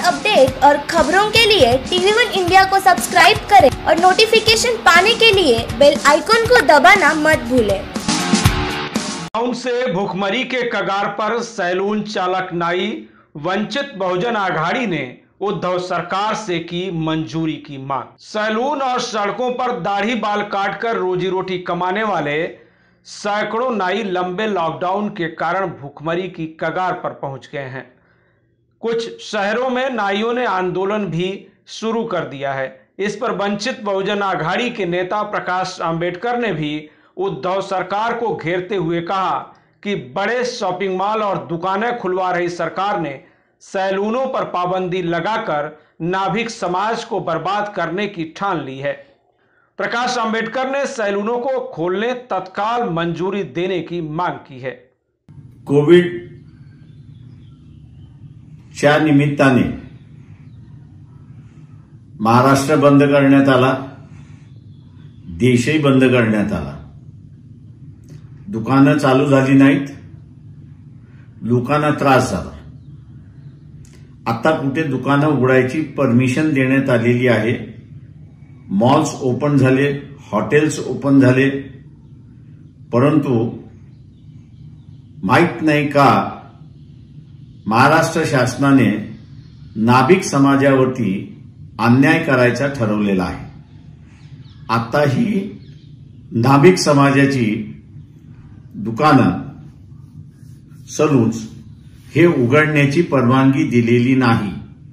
Update और खबरों के लिए TV1 इंडिया को सब्सक्राइब करें और नोटिफिकेशन पाने के लिए बेल आइकन को दबाना मत भूलें। लॉकडाउन से भुखमरी के कगार पर सैलून चालक नाई वंचित बहुजन आघाड़ी ने उद्धव सरकार से की मंजूरी की मांग। सैलून और सड़कों पर दाढ़ी बाल काटकर रोजी रोटी कमाने वाले सैकड़ों नाई लंबे लॉकडाउन के कारण भुखमरी की कगार पर पहुंच गए हैं। कुछ शहरों में नाइयों ने आंदोलन भी शुरू कर दिया है। इस पर वंचित बहुजन आघाड़ी के नेता प्रकाश आंबेडकर ने भी उद्धव सरकार को घेरते हुए कहा कि बड़े शॉपिंग मॉल और दुकानें खुलवा रही सरकार ने सैलूनों पर पाबंदी लगाकर नाभिक समाज को बर्बाद करने की ठान ली है। प्रकाश आंबेडकर ने सैलूनों को खोलने तत्काल मंजूरी देने की मांग की है। कोविडच्या निमित्ताने महाराष्ट्र बंद करण्यात आला, देशही बंद करण्यात आला। दुकानं चालू झाली नाहीत, लोकांना त्रास झाला। आता कुठे दुकानं उघडायची परमिशन देण्यात आलेली आहे। मॉल्स ओपन झाले, हॉटेल्स ओपन झाले, परंतु माहित नाही का महाराष्ट्र शासनाने नाभिक समाजावरती अन्याय करायचा ठरवलेला आहे। आता ही नाभिक समाजाची दुकानं, सलून्स हे उघडण्याची परवानगी दिलेली नाही।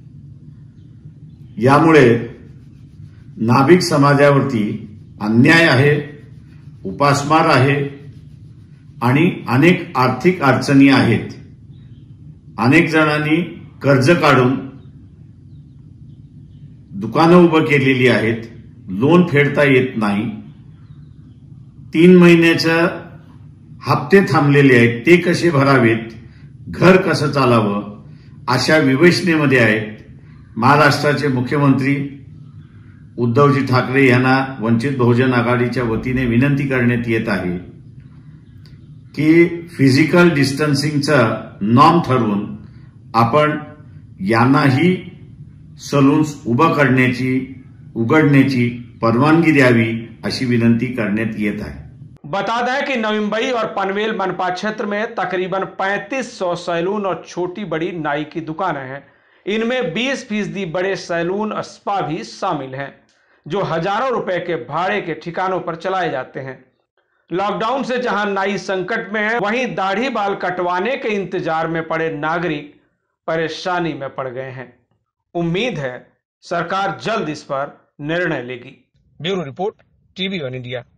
यामुळे नाभिक समाजावरती अन्याय आहे, उपासमार आहे आणि अनेक आर्थिक अडचणी आहेत। अनेक जणांनी कर्ज काढून दुकानं उभं केलेली आहेत, लोन फेडता येत नाही। 3 महिन्याचे हप्ते थांबलेले आहेत, ते कसे भरावेत, घर कसं चालावं अशा विवेचनेमध्ये आहेत। महाराष्ट्राचे मुख्यमंत्री उद्धवजी ठाकरे यांना वंचित बहुजन आघाडीच्या वतीने विनंती करण्यात येत आहे की फिजिकल डिस्टन्सिंगचा नॉर्म ठरवून आपण यांनाही सलून्स उघडण्याची परवानगी द्यावी अशी विनंती करण्यात येत आहे। बता दें कि नवी मुंबई और पनवेल मनपा क्षेत्र में तकरीबन 3500 सैलून और छोटी बड़ी नाई की दुकानें हैं। इनमें 20% बड़े सैलून और स्पा भी शामिल हैं, जो हजारों रुपए के भाड़े के ठिकानों पर चलाए जाते हैं। लॉकडाउन से जहां नाई संकट में है, वहीं दाढ़ी बाल कटवाने के इंतजार में पड़े नागरिक परेशानी में पड़ गए हैं। उम्मीद है सरकार जल्द इस पर निर्णय लेगी। Bureau report, TV1 India.